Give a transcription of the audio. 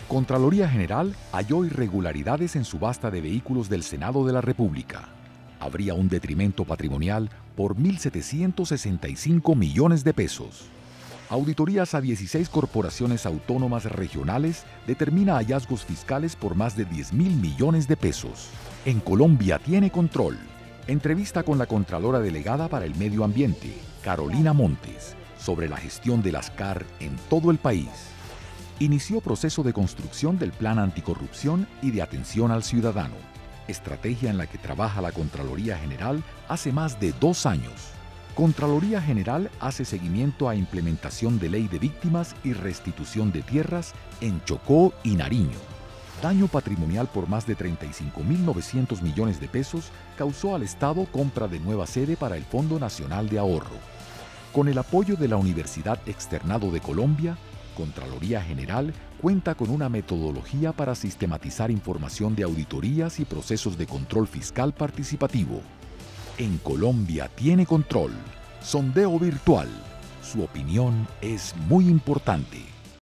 Contraloría General halló irregularidades en subasta de vehículos del Senado de la República. Habría un detrimento patrimonial por 1.765 millones de pesos. Auditorías a 16 corporaciones autónomas regionales determina hallazgos fiscales por más de 10.000 millones de pesos. En Colombia tiene control. Entrevista con la Contralora Delegada para el Medio Ambiente, Carolina Montes, sobre la gestión de las CAR en todo el país. Inició proceso de construcción del Plan Anticorrupción y de Atención al Ciudadano, estrategia en la que trabaja la Contraloría General hace más de 2 años. Contraloría General hace seguimiento a implementación de ley de víctimas y restitución de tierras en Chocó y Nariño. Daño patrimonial por más de 35.900 millones de pesos causó al Estado compra de nueva sede para el Fondo Nacional de Ahorro. Con el apoyo de la Universidad Externado de Colombia, Contraloría General cuenta con una metodología para sistematizar información de auditorías y procesos de control fiscal participativo. En Colombia tiene control. Sondeo virtual. Su opinión es muy importante.